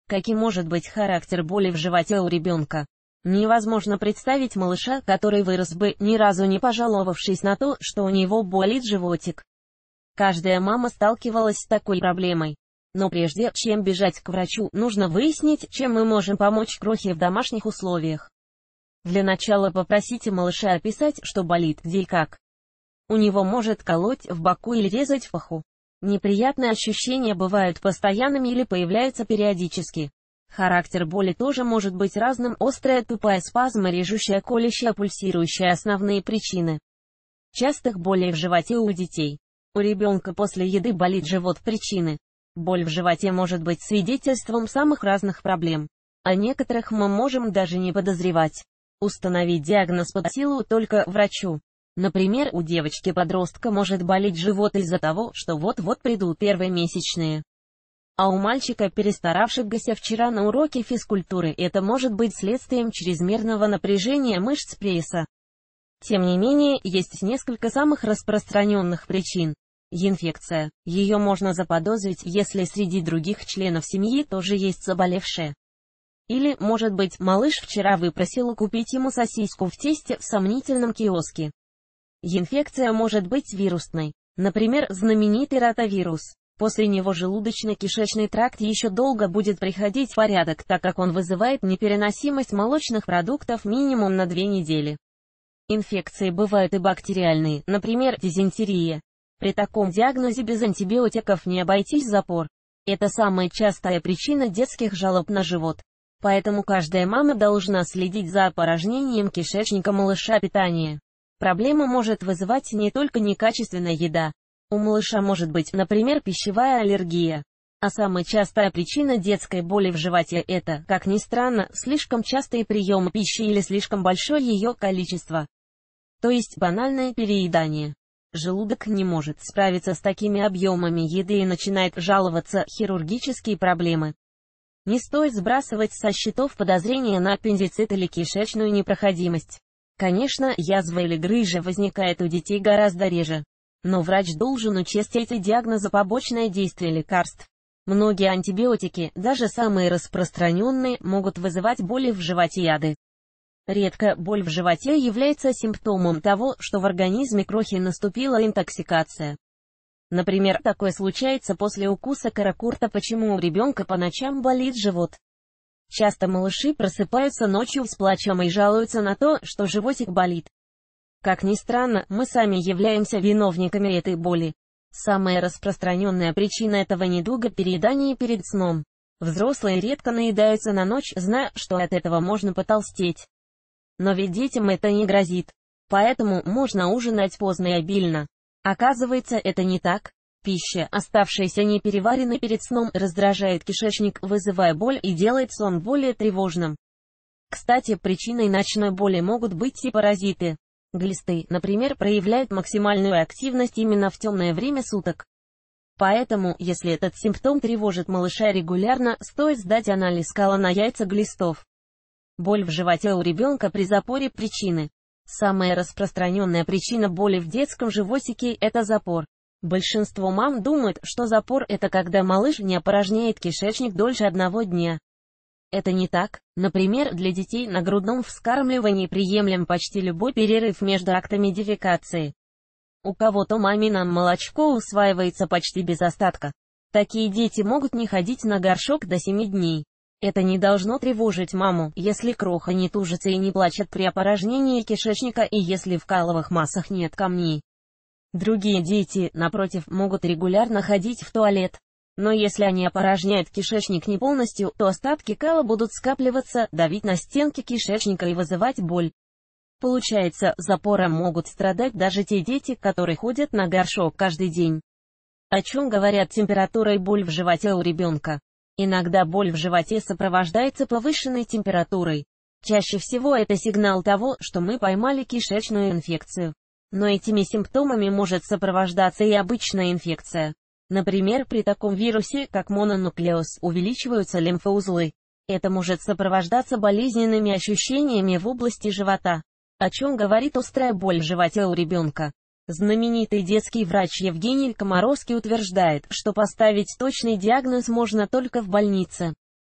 Каким может быть характер боли в животе у ребенка? Невозможно представить малыша, который вырос бы, ни разу не пожаловавшись на то, что у него болит животик. Каждая мама сталкивалась с такой проблемой. Но прежде чем бежать к врачу, нужно выяснить, чем мы можем помочь крохе в домашних условиях. Для начала попросите малыша описать, что болит, где и как. У него может колоть в боку или резать в паху. Неприятные ощущения бывают постоянными или появляются периодически. Характер боли тоже может быть разным: острая тупая спазма, режущая, колющая, пульсирующая. Основные причины частых болей в животе у детей. У ребенка после еды болит живот. Причины. Боль в животе может быть свидетельством самых разных проблем. О некоторых мы можем даже не подозревать. Установить диагноз под силу только врачу. Например, у девочки-подростка может болеть живот из-за того, что вот-вот придут первые месячные. А у мальчика, перестаравшегося вчера на уроке физкультуры, это может быть следствием чрезмерного напряжения мышц пресса. Тем не менее, есть несколько самых распространенных причин. Инфекция. Ее можно заподозрить, если среди других членов семьи тоже есть заболевшие. Или, может быть, малыш вчера выпросил купить ему сосиску в тесте в сомнительном киоске. Инфекция может быть вирусной. Например, знаменитый ротавирус. После него желудочно-кишечный тракт еще долго будет приходить в порядок, так как он вызывает непереносимость молочных продуктов минимум на 2 недели. Инфекции бывают и бактериальные, например, дизентерия. При таком диагнозе без антибиотиков не обойтись. Запор. Это самая частая причина детских жалоб на живот. Поэтому каждая мама должна следить за опорожнением кишечника малыша. Питание. Проблема может вызывать не только некачественная еда. У малыша может быть, например, пищевая аллергия. А самая частая причина детской боли в животе – это, как ни странно, слишком частые приемы пищи или слишком большое ее количество. То есть банальное переедание. Желудок не может справиться с такими объемами еды и начинает жаловаться: хирургические проблемы. Не стоит сбрасывать со счетов подозрения на аппендицит или кишечную непроходимость. Конечно, язва или грыжа возникает у детей гораздо реже. Но врач должен учесть эти диагнозы: побочное действие лекарств. Многие антибиотики, даже самые распространенные, могут вызывать боли в животе. Яды. Редко боль в животе является симптомом того, что в организме крохи наступила интоксикация. Например, такое случается после укуса каракурта. Почему у ребенка по ночам болит живот? Часто малыши просыпаются ночью с плачем и жалуются на то, что животик болит. Как ни странно, мы сами являемся виновниками этой боли. Самая распространенная причина этого недуга – переедание перед сном. Взрослые редко наедаются на ночь, зная, что от этого можно потолстеть. Но ведь детям это не грозит. Поэтому можно ужинать поздно и обильно. Оказывается, это не так. Пища, оставшаяся непереваренной перед сном, раздражает кишечник, вызывая боль и делает сон более тревожным. Кстати, причиной ночной боли могут быть и паразиты. Глисты, например, проявляют максимальную активность именно в темное время суток. Поэтому, если этот симптом тревожит малыша регулярно, стоит сдать анализ кала на яйца глистов. Боль в животе у ребенка при запоре. Причины. Самая распространенная причина боли в детском животике – это запор. Большинство мам думают, что запор – это когда малыш не опорожняет кишечник дольше 1 дня. Это не так. Например, для детей на грудном вскармливании приемлем почти любой перерыв между актами дефекации. У кого-то мамино молочко усваивается почти без остатка. Такие дети могут не ходить на горшок до 7 дней. Это не должно тревожить маму, если кроха не тужится и не плачет при опорожнении кишечника и если в каловых массах нет камней. Другие дети, напротив, могут регулярно ходить в туалет. Но если они опорожняют кишечник не полностью, то остатки кала будут скапливаться, давить на стенки кишечника и вызывать боль. Получается, запором могут страдать даже те дети, которые ходят на горшок каждый день. О чем говорят температура и боль в животе у ребенка? Иногда боль в животе сопровождается повышенной температурой. Чаще всего это сигнал того, что мы поймали кишечную инфекцию. Но этими симптомами может сопровождаться и обычная инфекция. Например, при таком вирусе, как мононуклеоз, увеличиваются лимфоузлы. Это может сопровождаться болезненными ощущениями в области живота. О чем говорит острая боль в животе у ребенка? Знаменитый детский врач Евгений Комаровский утверждает, что поставить точный диагноз можно только в больнице.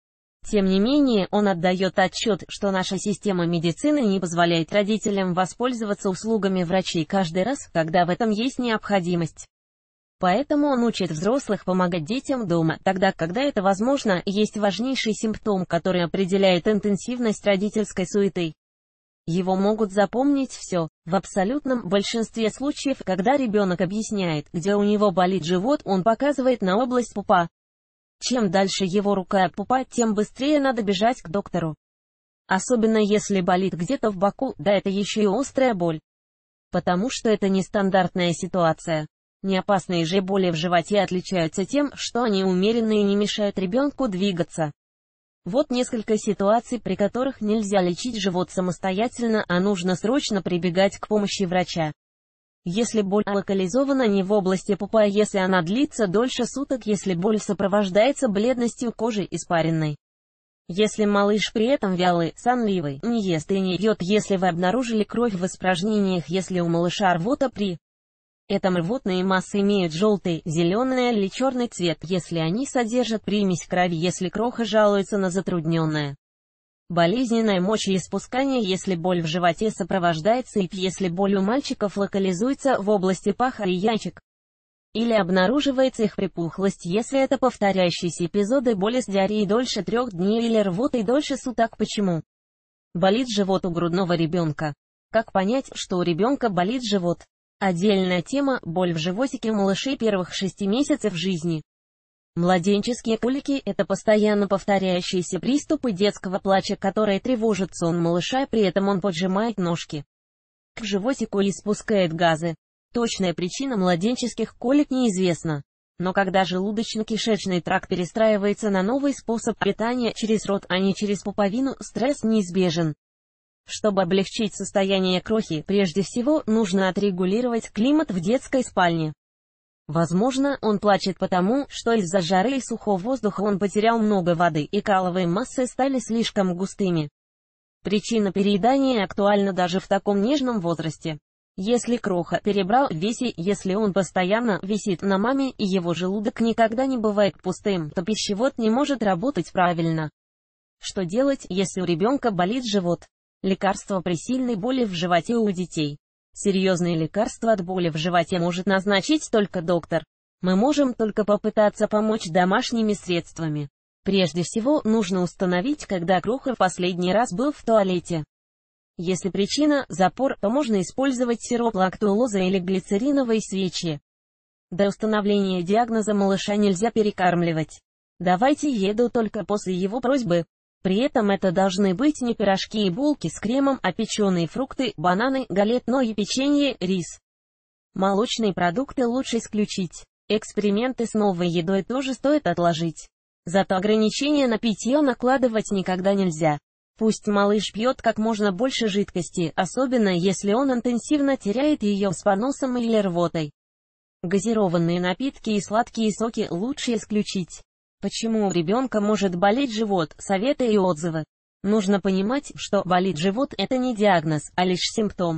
Тем не менее, он отдает отчет, что наша система медицины не позволяет родителям воспользоваться услугами врачей каждый раз, когда в этом есть необходимость. Поэтому он учит взрослых помогать детям дома, тогда, когда это возможно. Есть важнейший симптом, который определяет интенсивность родительской суеты. Его могут запомнить все. В абсолютном большинстве случаев, когда ребенок объясняет, где у него болит живот, он показывает на область пупа. Чем дальше его рука от пупа, тем быстрее надо бежать к доктору. Особенно если болит где-то в боку, да это еще и острая боль. Потому что это нестандартная ситуация. Неопасные же боли в животе отличаются тем, что они умеренные и не мешают ребенку двигаться. Вот несколько ситуаций, при которых нельзя лечить живот самостоятельно, а нужно срочно прибегать к помощи врача. Если боль локализована не в области пупа, если она длится дольше суток, если боль сопровождается бледностью кожи, испаренной. Если малыш при этом вялый, сонливый, не ест и не пьет, если вы обнаружили кровь в испражнениях, если у малыша рвота при этом рвотные массы имеют желтый, зеленый или черный цвет, если они содержат примесь крови, если кроха жалуется на затрудненное болезненное мочеиспускание, если боль в животе сопровождается ИП, если боль у мальчиков локализуется в области паха и яичек, или обнаруживается их припухлость, если это повторяющиеся эпизоды боли с диареей дольше 3 дней или рвотой дольше суток. Почему болит живот у грудного ребенка? Как понять, что у ребенка болит живот? Отдельная тема – боль в животике у малышей первых 6 месяцев жизни. Младенческие колики – это постоянно повторяющиеся приступы детского плача, которые тревожат сон малыша, и при этом он поджимает ножки к животику и испускает газы. Точная причина младенческих колик неизвестна. Но когда желудочно-кишечный тракт перестраивается на новый способ питания через рот, а не через пуповину, стресс неизбежен. Чтобы облегчить состояние крохи, прежде всего, нужно отрегулировать климат в детской спальне. Возможно, он плачет потому, что из-за жары и сухого воздуха он потерял много воды, и каловые массы стали слишком густыми. Причина переедания актуальна даже в таком нежном возрасте. Если кроха перебрал в весе, если он постоянно висит на маме и его желудок никогда не бывает пустым, то пищевод не может работать правильно. Что делать, если у ребенка болит живот? Лекарства при сильной боли в животе у детей. Серьезные лекарства от боли в животе может назначить только доктор. Мы можем только попытаться помочь домашними средствами. Прежде всего, нужно установить, когда кроха в последний раз был в туалете. Если причина – запор, то можно использовать сироп лактулоза или глицериновые свечи. До установления диагноза малыша нельзя перекармливать. Давайте еду только после его просьбы. При этом это должны быть не пирожки и булки с кремом, а печеные фрукты, бананы, галетное и печенье, рис. Молочные продукты лучше исключить. Эксперименты с новой едой тоже стоит отложить. Зато ограничения на питье накладывать никогда нельзя. Пусть малыш пьет как можно больше жидкости, особенно если он интенсивно теряет ее с поносом или рвотой. Газированные напитки и сладкие соки лучше исключить. Почему у ребенка может болеть живот? Советы и отзывы. Нужно понимать, что болит живот – это не диагноз, а лишь симптом.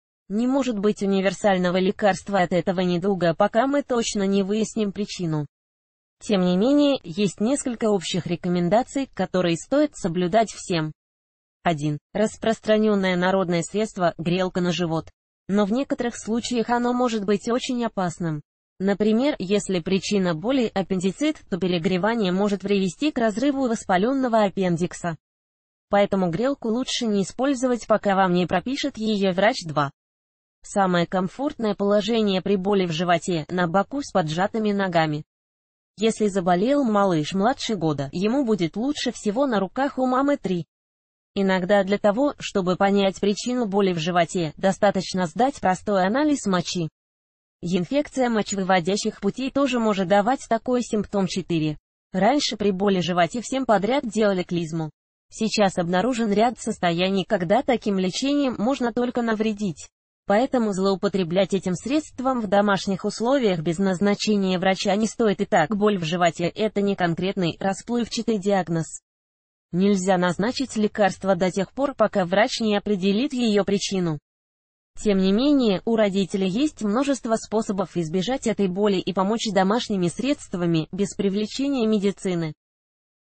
Не может быть универсального лекарства от этого недуга, пока мы точно не выясним причину. Тем не менее, есть несколько общих рекомендаций, которые стоит соблюдать всем. 1. Распространенное народное средство – грелка на живот. Но в некоторых случаях оно может быть очень опасным. Например, если причина боли – аппендицит, то перегревание может привести к разрыву воспаленного аппендикса. Поэтому грелку лучше не использовать, пока вам не пропишет ее врач. 2. Самое комфортное положение при боли в животе – на боку с поджатыми ногами. Если заболел малыш младше года, ему будет лучше всего на руках у мамы. 3. Иногда для того, чтобы понять причину боли в животе, достаточно сдать простой анализ мочи. Инфекция мочевыводящих путей тоже может давать такой симптом. 4. Раньше при боли в животе всем подряд делали клизму. Сейчас обнаружен ряд состояний, когда таким лечением можно только навредить. Поэтому злоупотреблять этим средством в домашних условиях без назначения врача не стоит. Итак, боль в животе – это не конкретный, расплывчатый диагноз. Нельзя назначить лекарство до тех пор, пока врач не определит ее причину. Тем не менее, у родителей есть множество способов избежать этой боли и помочь домашними средствами, без привлечения медицины.